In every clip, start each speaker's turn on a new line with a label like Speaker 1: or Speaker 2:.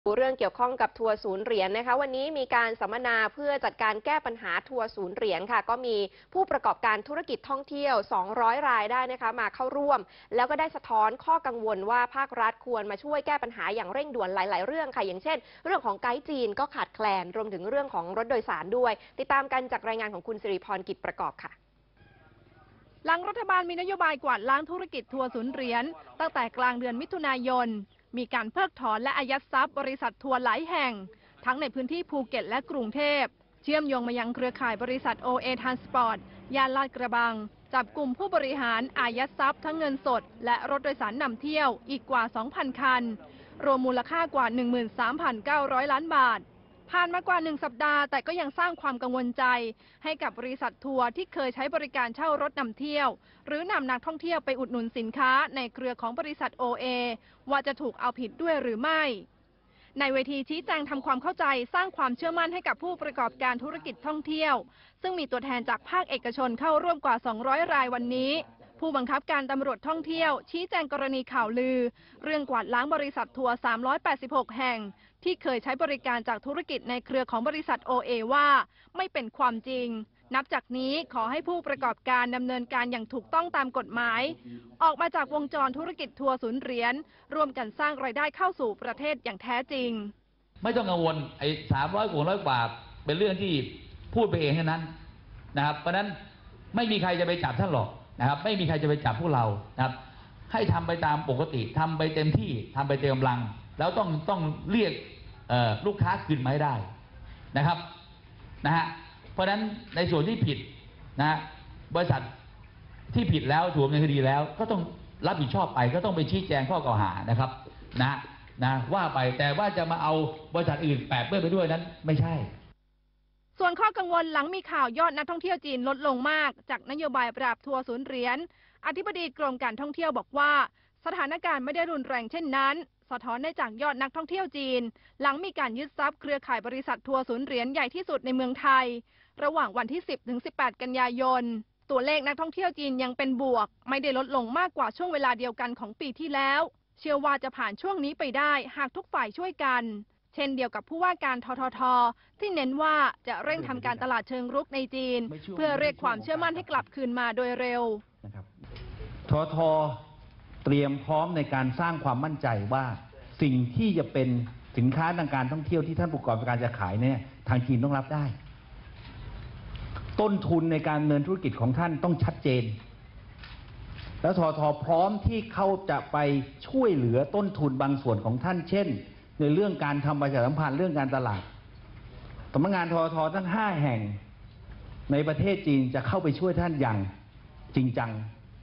Speaker 1: เรื่องเกี่ยวข้องกับทัวร์ศูนย์เหรียญนะคะวันนี้มีการสัมมนาเพื่อจัดการแก้ปัญหาทัวร์ศูนย์เหรียญค่ะก็มีผู้ประกอบการธุรกิจท่องเที่ยว200 รายได้นะคะมาเข้าร่วมแล้วก็ได้สะท้อนข้อกังวลว่าภาครัฐควรมาช่วยแก้ปัญหาอย่างเร่งด่วนหลายๆเรื่องค่ะอย่างเช่นเรื่องของไกด์จีนก็ขาดแคลนรวมถึงเรื่องของรถโดยสารด้วยติดตามกันจากรายงานของคุณสิริพรกิจประกอบค่ะ
Speaker 2: หลังรัฐบาลมีนโยบายกวาดล้างธุรกิจทัวร์ศูนย์เหรียญตั้งแต่กลางเดือนมิถุนายนมีการเพิกถอนและอายัดทรัพย์บริษัททัวร์หลายแห่งทั้งในพื้นที่ภูเก็ตและกรุงเทพเชื่อมโยงมายังเครือข่ายบริษัท OA Transport ย่านลาดกระบังจับกลุ่มผู้บริหารอายัดทรัพย์ทั้งเงินสดและรถโดยสารนำเที่ยวอีกกว่า 2,000 คันรวมมูลค่ากว่า 13,900 ล้านบาทผ่านมากว่า1 สัปดาห์แต่ก็ยังสร้างความกังวลใจให้กับบริษัททัวร์ที่เคยใช้บริการเช่ารถนำเที่ยวหรือนำนักท่องเที่ยวไปอุดหนุนสินค้าในเครือของบริษัท OA ว่าจะถูกเอาผิดด้วยหรือไม่ในเวทีชี้แจงทำความเข้าใจสร้างความเชื่อมั่นให้กับผู้ประกอบการธุรกิจท่องเที่ยวซึ่งมีตัวแทนจากภาคเอกชนเข้าร่วมกว่า200 รายวันนี้ผู้บังคับการตำรวจท่องเที่ยวชี้แจงกรณีข่าวลือเรื่องกวาดล้างบริษัททัวร์386 แห่งที่เคยใช้บริการจากธุรกิจในเครือของบริษัท OA ว่าไม่เป็นความจริงนับจากนี้ขอให้ผู้ประกอบการดำเนินการอย่างถูกต้องตามกฎหมายออกมาจากวงจรธุรกิจทัวร์ศูนย์เหรียญร่วมกันสร้างรายได้เข้าสู่ประเทศอย่างแท้จริง
Speaker 3: ไม่ต้องกังวลไอ้300 กว่าเป็นเรื่องที่พูดไปเองแค่นั้นนะครับเพราะนั้นไม่มีใครจะไปจับท่านหรอกนะครับไม่มีใครจะไปจับพวกเรานะครับให้ทำไปตามปกติทำไปเต็มที่ทำไปเต็มกำลังแล้วต้องเรียกลูกค้าคืนมาให้ได้นะครับเพราะฉะนั้นในส่วนที่ผิดนะบริษัทที่ผิดแล้วถูกดำเนินคดีแล้วก็ต้องรับผิดชอบไปก็ต้องไปชี้แจงข้อกล่าวหานะครับว่าไปแต่ว่าจะมาเอาบริษัทอื่นแปะเปื้อนไปด้วยนั้นไม่ใช่
Speaker 2: ส่วนข้อกังวลหลังมีข่าวยอดนักท่องเที่ยวจีนลดลงมากจากนโยบายปราบทัวร์ศูนย์เหรียญอธิบดีกรมการท่องเที่ยวบอกว่าสถานการณ์ไม่ได้รุนแรงเช่นนั้นสะท้อนได้จากยอดนักท่องเที่ยวจีนหลังมีการยึดทรัพย์เครือข่ายบริษัททัวร์ศูนย์เหรียญใหญ่ที่สุดในเมืองไทยระหว่างวันที่10 ถึง 18 กันยายนตัวเลขนักท่องเที่ยวจีนยังเป็นบวกไม่ได้ลดลงมากกว่าช่วงเวลาเดียวกันของปีที่แล้วเชื่อว่าจะผ่านช่วงนี้ไปได้หากทุกฝ่ายช่วยกันเช่นเดียวกับผู้ว่าการททท.ที่เน้นว่าจะเร่งทำการตลาดเชิงรุกในจีนเพื่อเรียกความเชื่อมั่นให้กลับคืนมาโดยเร็ว
Speaker 4: ทท.เตรียมพร้อมในการสร้างความมั่นใจว่าสิ่งที่จะเป็นสินค้าทางการท่องเที่ยวที่ท่านประกอบการจะขายเนี่ยทางจีนต้องรับได้ต้นทุนในการดำเนินธุรกิจของท่านต้องชัดเจนแล้วทท.พร้อมที่เขาจะไปช่วยเหลือต้นทุนบางส่วนของท่านเช่นในเรื่องการทำประชาสัมพันธ์เรื่องการตลาดสำนักงานทท.ทั้ง5 แห่งในประเทศจีนจะเข้าไปช่วยท่านอย่างจริงจัง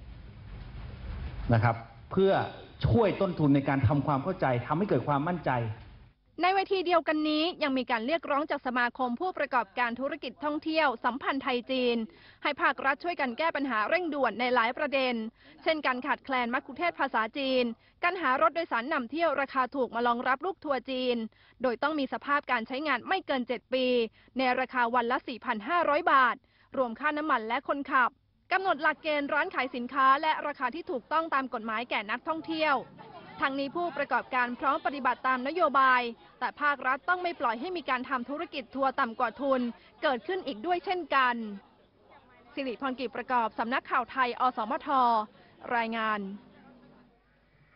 Speaker 4: นะครับเพื่อช่วยต้นทุนในการทำความเข้าใจทำให้เกิดความมั่นใจ
Speaker 2: ในเวทีเดียวกันนี้ยังมีการเรียกร้องจากสมาคมผู้ประกอบการธุรกิจท่องเที่ยวสัมพันธ์ไทยจีนให้ภาครัฐช่วยกันแก้ปัญหาเร่งด่วนในหลายประเด็นเช่นการขาดแคลนมัคคุเทศก์ภาษาจีนการหารถโดยสารนำเที่ยวราคาถูกมารองรับลูกทัวร์จีนโดยต้องมีสภาพการใช้งานไม่เกิน7 ปีในราคาวันละ 4,500 บาทรวมค่าน้ำมันและคนขับกำหนดหลักเกณฑ์ร้านขายสินค้าและราคาที่ถูกต้องตามกฎหมายแก่นักท่องเที่ยวทั้งนี้ผู้ประกอบการพร้อมปฏิบัติตามนโยบายแต่ภาครัฐต้องไม่ปล่อยให้มีการทำธุรกิจทัวร์ต่ำกว่าทุนเกิดขึ้นอีกด้วยเช่นกันสิริพรกิจประกอบสำนักข่าวไทยอสมทรายงาน